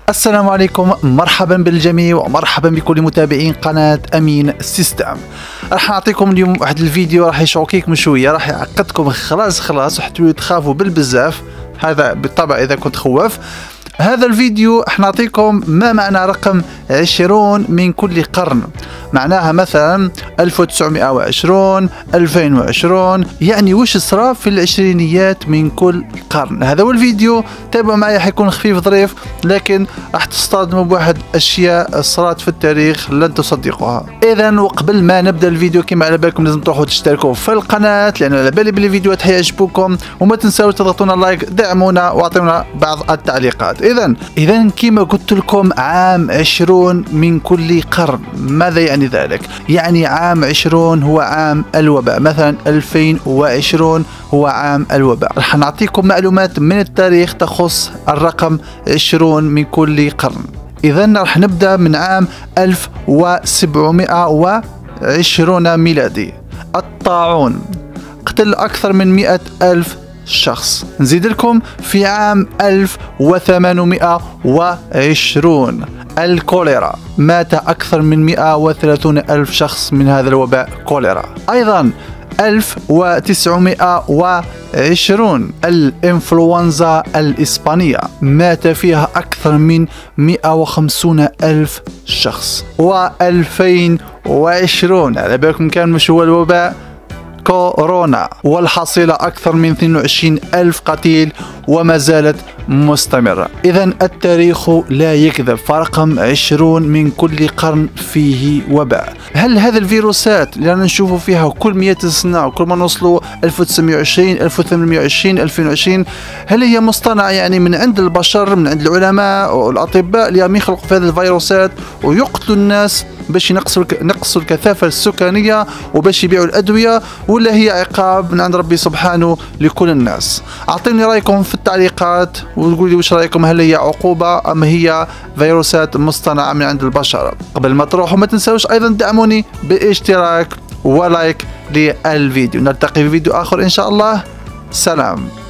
السلام عليكم، مرحبا بالجميع ومرحبا بكل متابعين قناة أمين سيستم. راح نعطيكم اليوم واحد الفيديو راح يشوكيكم شوية، راح يعقدكم خلاص وحتى تخافوا بالبزاف. هذا بالطبع إذا كنت خوف. هذا الفيديو راح نعطيكم ما معنى رقم 20 من كل قرن. معناها مثلا 1920 2020، يعني وش صرا في العشرينيات من كل قرن. هذا هو الفيديو، تابعوا معي، حيكون خفيف ظريف، لكن راح تصطدموا بواحد اشياء صارت في التاريخ لن تصدقوها. اذا وقبل ما نبدا الفيديو كما على بالكم لازم تروحوا تشتركوا في القناه، لان على بالي بالفيديوهات حيعجبوكم، وما تنساوش تضغطونا لايك، دعمونا واعطونا بعض التعليقات. اذا كما قلت لكم عام 20 من كل قرن. ماذا يعني ذلك؟ يعني عام 20 هو عام الوباء، مثلا 2020 هو عام الوباء. راح نعطيكم معلومات من التاريخ تخص الرقم 20 من كل قرن. اذا راح نبدا من عام 1720 ميلادي. الطاعون قتل اكثر من 100,000 شخص. نزيد لكم في عام 1820 الكوليرا، مات أكثر من 130,000 شخص من هذا الوباء كوليرا. أيضا 1920 الإنفلونزا الإسبانية، مات فيها أكثر من 150,000 شخص. و2020 على بالكم كان مش هو الوباء كورونا، والحصيلة أكثر من 22,000 قتيل وما زالت مستمرة. إذا التاريخ لا يكذب، فرقم 20 من كل قرن فيه وباء. هل هذه الفيروسات اللي نشوفوا فيها كل 100 سنة وكل ما نوصلوا 1920 1820 2020، هل هي مصطنعة يعني من عند البشر، من عند العلماء والأطباء اللي عم يخلقوا في هذه الفيروسات ويقتلوا الناس باش ينقصوا الكثافة السكانية وباش يبيعوا الأدوية، ولا هي عقاب من عند ربي سبحانه لكل الناس؟ أعطيني رأيكم في التعليقات وقولوا لي وش رأيكم، هل هي عقوبة أم هي فيروسات مصطنعة من عند البشر؟ قبل ما تروحوا ما تنسوش أيضا دعموني باشتراك ولايك للفيديو. نلتقي في فيديو آخر إن شاء الله. سلام.